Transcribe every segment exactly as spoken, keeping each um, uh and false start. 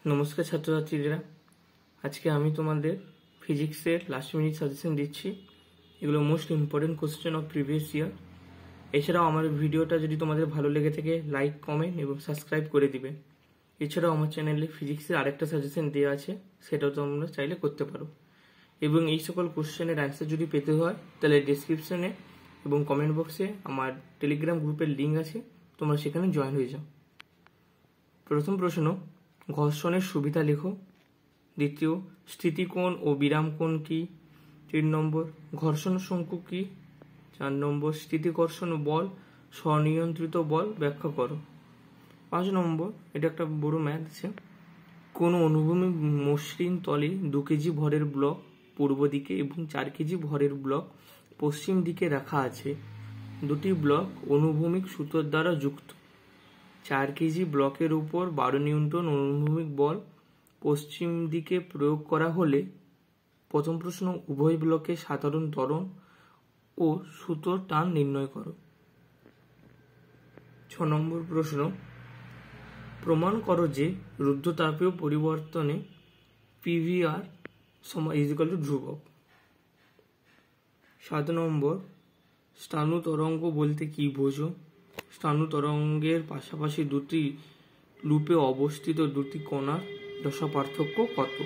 নমস্কার ছাত্রছাত্রীরা, আজকে আমি তোমাদের ফিজিক্সের লাস্ট মিনিট সাজেশন দিচ্ছি। এগুলো most important question of previous year. এছাড়াও আমার ভিডিওটা যদি তোমাদের ভালো লেগে থাকে লাইক, কমেন্ট এবং সাবস্ক্রাইব করে দিবে। এছাড়াও আমার চ্যানেলে ফিজিক্সের আরেকটা সাজেশন দেওয়া আছে, সেটাও তোমরা চাইলে করতে পারো। এবং এই সকল কোশ্চেনের অ্যান্সার যদি পেতে হয় তাহলে ডেসক্রিপশনে এবং কমেন্ট বক্সে আমার টেলিগ্রাম গ্রুপের লিঙ্ক আছে, তোমরা সেখানে জয়েন হয়ে যাও। প্রথম প্রশ্ন, ঘর্ষণের সুবিধা লেখো। দ্বিতীয়, স্থিতিকোণ ও বিরামকোণ কি? তিন নম্বর, ঘর্ষণ শঙ্কু কি? চার নম্বর, স্থিতিকর্ষণ বল স্বনিয়ন্ত্রিত বল ব্যাখ্যা করো। পাঁচ নম্বর, এটা একটা বড় ম্যাথ আছে। কোন অনুভূমিক মসৃণ তলে দু কেজি ভরের ব্লক পূর্ব দিকে এবং চার কেজি ভরের ব্লক পশ্চিম দিকে রাখা আছে। দুটি ব্লক অনুভূমিক সুতোর দ্বারা যুক্ত। চার কেজি ব্লকের উপর বারো নিউটন অনুভূমিক বল পশ্চিম দিকে প্রয়োগ করা হলে প্রথম প্রশ্ন, উভয় ব্লকের সাধারণ ত্বরণ ও সুতোর টান নির্ণয় করো। ছ নম্বর প্রশ্ন, প্রমাণ করো যে রুদ্ধতাপীয় পরিবর্তনে পিভিআর সমান ইজ ইকুয়াল টু ধ্রুবক। সাত নম্বর, স্থাণু তরঙ্গ বলতে কি বোঝো? স্থাণু তরঙ্গের পাশাপাশি দুটি লুপে অবস্থিত দুটি কণার দশা পার্থক্য কত?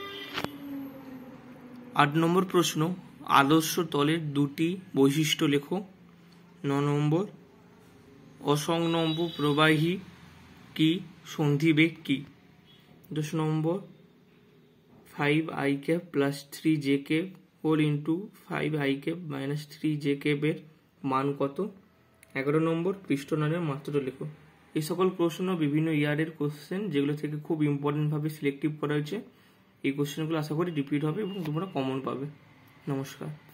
আট নম্বর প্রশ্ন, আদর্শ তলের দুটি বৈশিষ্ট্য লেখো। ন নম্বর, অসংলম্ব প্রবাহী কি? সন্ধিবেগ কি? দশ number, five I cap plus three J cap whole into five I cap minus three J ক্যাপের মান কত? এগারো নম্বর, পৃষ্ঠনালের মাত্রা লেখো। এই সকল প্রশ্ন বিভিন্ন ইয়ারের কোশ্চেন, যেগুলো থেকে খুব ইম্পর্টেন্টভাবে সিলেক্টিভ করা হয়েছে। এই কোশ্চেনগুলো আশা করি রিপিট হবে এবং তোমরা কমন পাবে। নমস্কার।